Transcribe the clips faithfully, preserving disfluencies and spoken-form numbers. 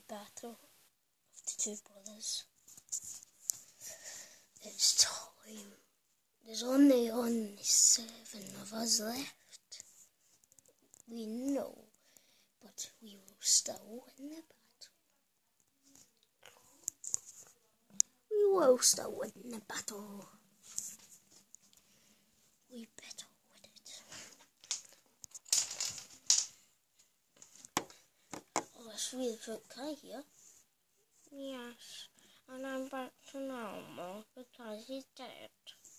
battle of the two brothers. It's time. There's only only seven of us left. We know, but we will still win the battle. We will still win the battle. We better win it. Oh, it's really good. Can I hear? Yes, and I'm back to normal because he's dead.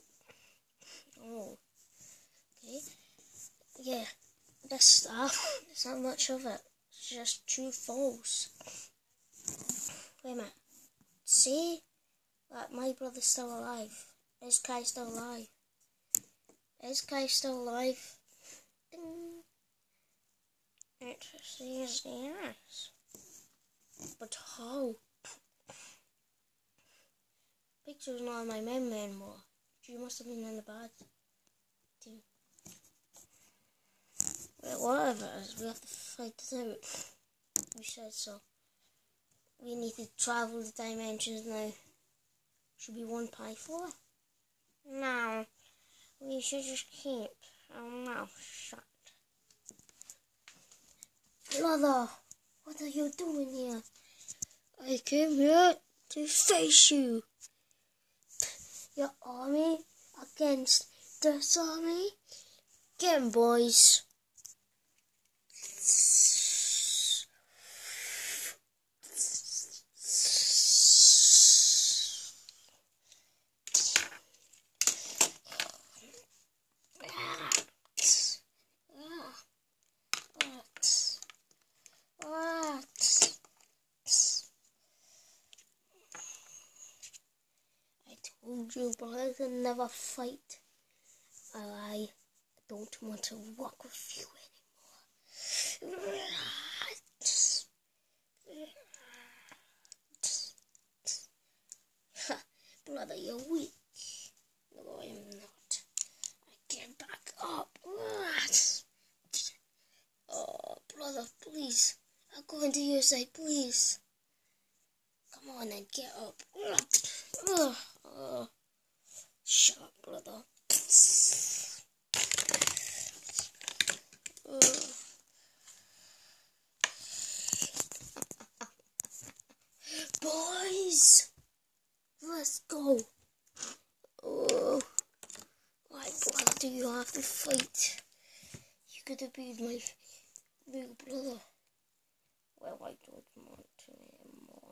Oh, okay. Yeah, this stuff, there's not much of it. It's just true false. Wait a minute. See that my brother's still alive. Is Kai still alive? Is Kai still alive? Ding. It says yes. But how? Picture's not in my memory anymore. You must have been in the bad team. Well, whatever it is, we have to fight it out. We said so. We need to travel the dimensions now. Should be one pi four? No. We should just keep our mouth shut. Brother, what are you doing here? I came here to face you. Your army against this army. Get 'em, boys. Told you, brothers, and never fight. I don't want to walk with you anymore. Brother, you're weak. No, I am not. I get back up. Oh, brother, please. I'll go into your side, please. Come on and get up. Oh, oh. Shut up, brother. Oh. Boys, let's go. Oh, why, brother, do you have to fight? You could have been my big brother. Well, I don't want to anymore.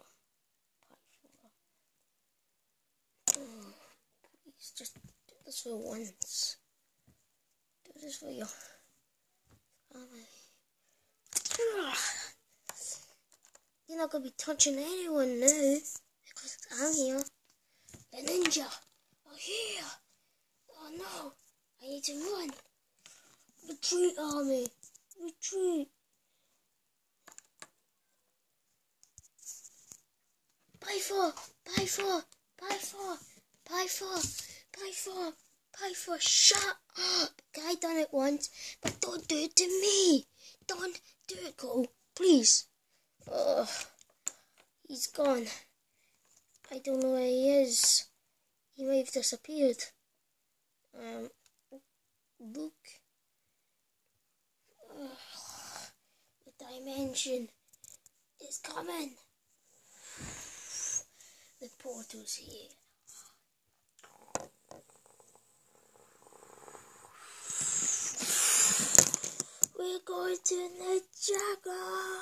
Oh, please, just do this for once. Do this for your family. You're not going to be touching anyone now, because I'm here. The ninja are here. Oh no, I need to run. Retreat, army. Retreat. Bye for, bye for. Pi four, Pi four, Pi four, Pi four, shut up! I done it once, but don't do it to me! Don't do it, Cole, please! Ugh, he's gone. I don't know where he is. He may have disappeared. Um, look. Ugh, the dimension is coming. The portal's here. We're going to the jungle.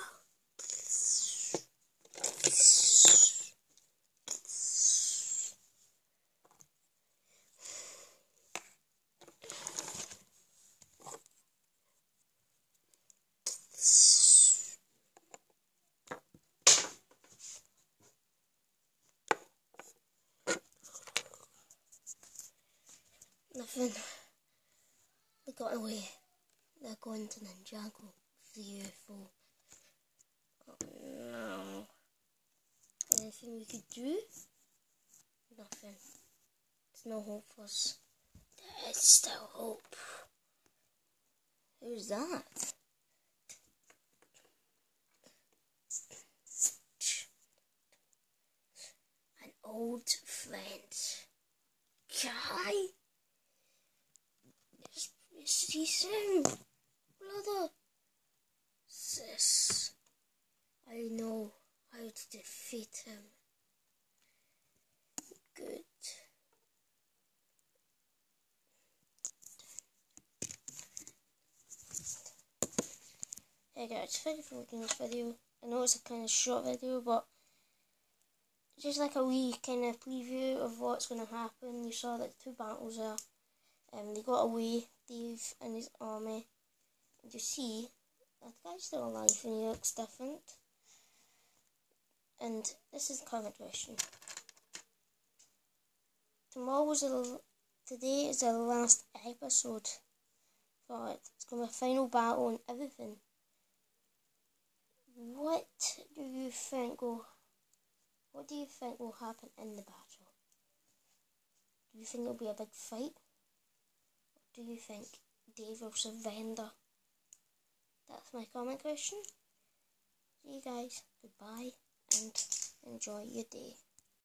Nothing. They got away. They're going to the jungle. Fearful. Oh no. Anything we could do? Nothing. There's no hope for us. There is still hope. Who's that? old friends. Guy? See him, brother. Sis, I know how to defeat him. Good. Hey guys, thank you for watching this video. I know it's a kind of short video, but just like a wee kind of preview of what's going to happen. You saw that two battles there. Um, they got away, Dave and his army. And you see that the guy's still alive and he looks different. And this is the comment question. Tomorrow was the, today is the last episode for it. It's going to be a final battle and everything. What do you think will What do you think will happen in the battle? Do you think it'll be a big fight? Or do you think Dave will surrender? That's my comment question. See you guys. Goodbye and enjoy your day.